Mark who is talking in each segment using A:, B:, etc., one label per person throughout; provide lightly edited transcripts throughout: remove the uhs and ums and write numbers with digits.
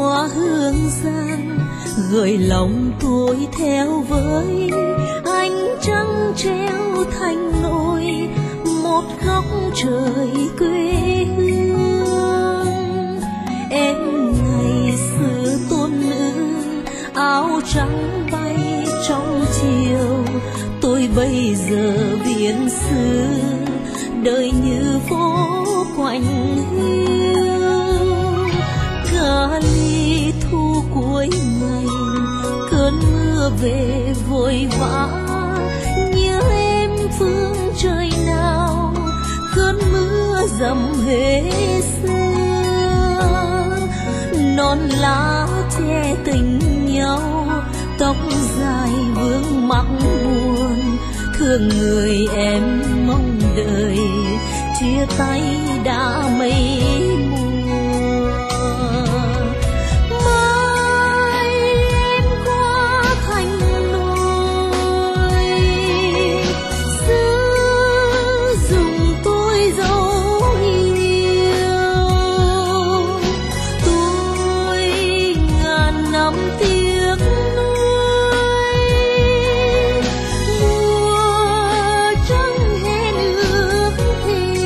A: hoa hương giang gợi lòng tôi theo với ánh trăng treo thành nỗi một góc trời quê hương. Em ngày xưa tôn nữ áo trắng bay trong chiều, tôi bây giờ viễn xứ đời như phố quạnh hiu. Cả ly thu cuối ngày cơn mưa về vội vã, nhớ em phương trời nào cơn mưa dầm Huế xưa. Non lá che tình nhau, tóc dài vương mắc buồn, thương người em mong đợi chia tay đã mấy mùa. Mai em qua thành nỗi xưa dùng tôi dấu yêu, tôi ngàn năm tiếc nuối mùa trăng hẹn ước thề.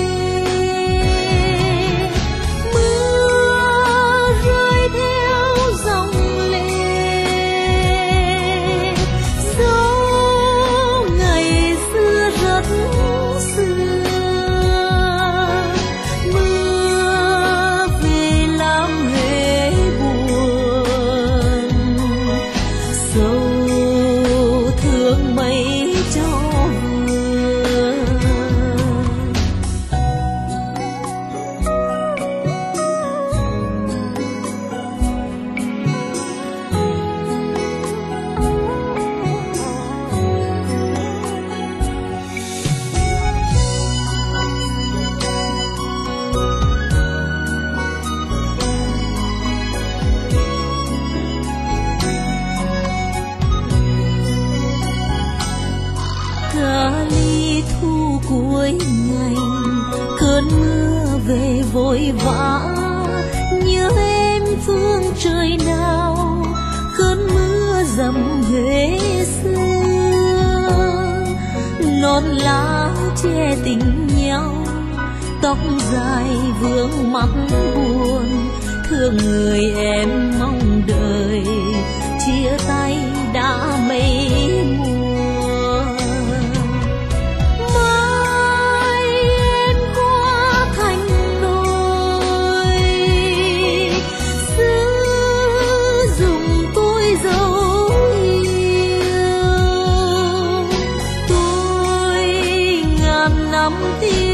A: Mưa rơi theo dòng lệ, dấu ngày xưa rất xưa. Mưa về làm Huế buồn, sâu thương mấy cho vừa. Cả ly thu cuối ngày cơn mưa về vội vã, nhớ em phương trời nào cơn mưa dầm Huế xưa. Non lá che tình nhau, tóc dài vương mắt buồn, thương người em mong đợi chia tay đã mấy mùa. Mai em qua thành nỗi xưa dùng tôi dấu yêu, tôi ngàn năm tiếc